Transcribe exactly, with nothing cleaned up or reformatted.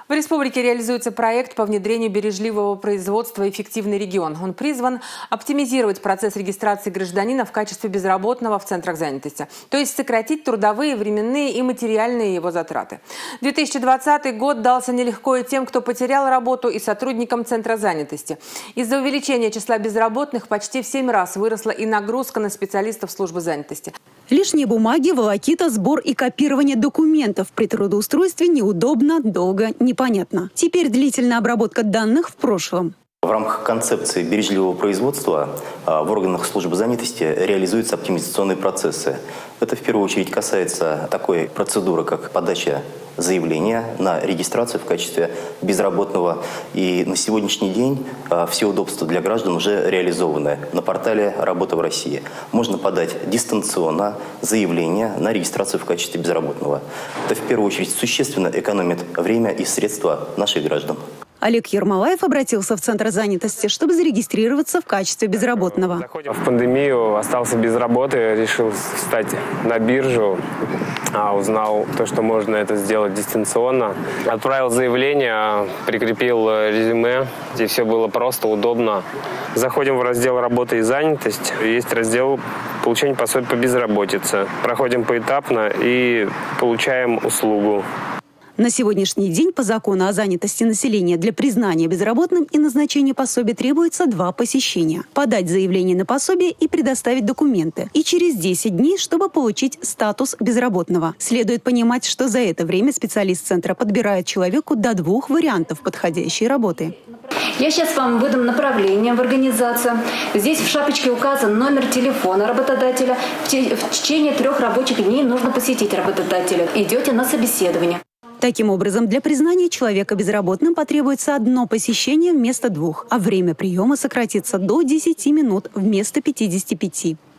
В республике реализуется проект по внедрению бережливого производства «Эффективный регион». Он призван оптимизировать процесс регистрации гражданина в качестве безработного в центрах занятости, то есть сократить трудовые, временные и материальные его затраты. две тысячи двадцатый год дался нелегко и тем, кто потерял работу, и сотрудникам центра занятости. Из-за увеличения числа безработных почти в семь раз выросла и нагрузка на специалистов службы занятости. Лишние бумаги, волокита, сбор и копирование документов при трудоустройстве неудобно, долго, непонятно. Теперь длительная обработка данных в прошлом. В рамках концепции бережливого производства в органах службы занятости реализуются оптимизационные процессы. Это в первую очередь касается такой процедуры, как подача заявления на регистрацию в качестве безработного. И на сегодняшний день все удобства для граждан уже реализованы на портале «Работа в России». Можно подать дистанционно заявление на регистрацию в качестве безработного. Это в первую очередь существенно экономит время и средства наших граждан. Олег Ермолаев обратился в Центр занятости, чтобы зарегистрироваться в качестве безработного. Заходим в пандемию, остался без работы, решил встать на биржу, а узнал то, что можно это сделать дистанционно. Отправил заявление, прикрепил резюме, где все было просто, удобно. Заходим в раздел «Работа и занятость». Есть раздел «Получение пособия по безработице». Проходим поэтапно и получаем услугу. На сегодняшний день по закону о занятости населения для признания безработным и назначения пособия требуется два посещения. Подать заявление на пособие и предоставить документы. И через десять дней, чтобы получить статус безработного. Следует понимать, что за это время специалист центра подбирает человеку до двух вариантов подходящей работы. Я сейчас вам выдам направление в организацию. Здесь в шапочке указан номер телефона работодателя. В течение трех рабочих дней нужно посетить работодателя. Идете на собеседование. Таким образом, для признания человека безработным потребуется одно посещение вместо двух, а время приема сократится до десяти минут вместо пятидесяти пяти.